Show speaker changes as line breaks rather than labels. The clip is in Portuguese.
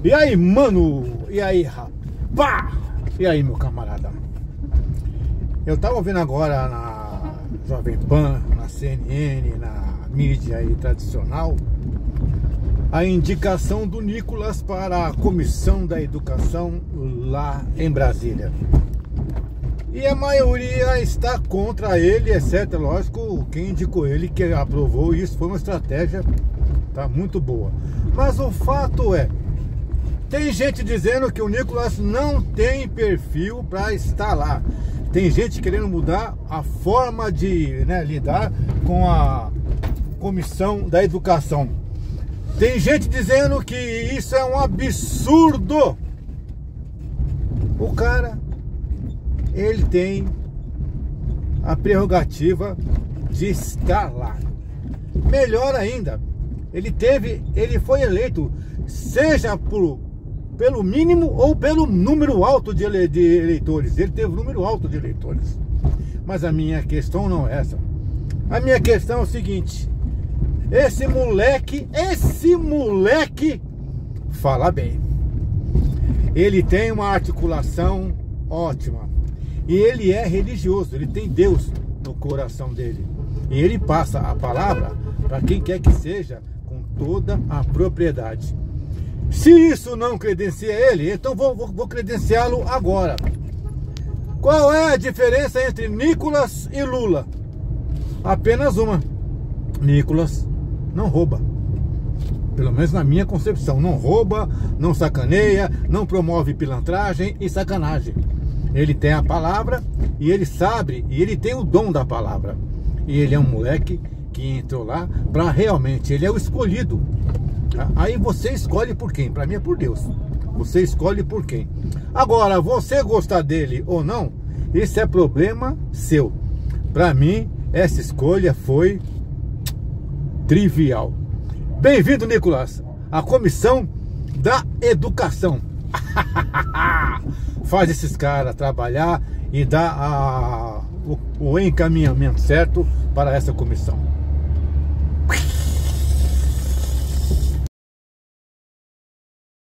E aí, mano? E aí, rapá? E aí, meu camarada? Eu tava ouvindo agora na Jovem Pan, na CNN, na mídia aí tradicional, a indicação do Nicolas para a Comissão da Educação lá em Brasília. E a maioria está contra ele, exceto, lógico, quem indicou ele, que aprovou. Isso foi uma estratégia, tá, muito boa. Mas o fato é, tem gente dizendo que o Nicolas não tem perfil para estar lá. Tem gente querendo mudar a forma de, né, lidar com a Comissão da Educação. Tem gente dizendo que isso é um absurdo. O cara, ele tem a prerrogativa de estar lá. Melhor ainda, ele foi eleito, seja pelo mínimo ou pelo número alto de eleitores. Ele teve um número alto de eleitores. Mas a minha questão não é essa. A minha questão é o seguinte: esse moleque fala bem. Ele tem uma articulação ótima. E ele é religioso, ele tem Deus no coração dele. E ele passa a palavra para quem quer que seja, com toda a propriedade. Se isso não credencia ele, então vou credenciá-lo agora. Qual é a diferença entre Nicolas e Lula? Apenas uma: Nicolas não rouba. Pelo menos na minha concepção. Não rouba, não sacaneia, não promove pilantragem e sacanagem. Ele tem a palavra e ele sabe, e ele tem o dom da palavra. E ele é um moleque que entrou lá para realmente, ele é o escolhido. Aí você escolhe por quem? Para mim é por Deus. Você escolhe por quem. Agora, você gostar dele ou não, isso é problema seu. Para mim, essa escolha foi trivial. Bem-vindo, Nicolas, à Comissão da Educação. Faz esses caras trabalhar e dá o encaminhamento certo para essa comissão.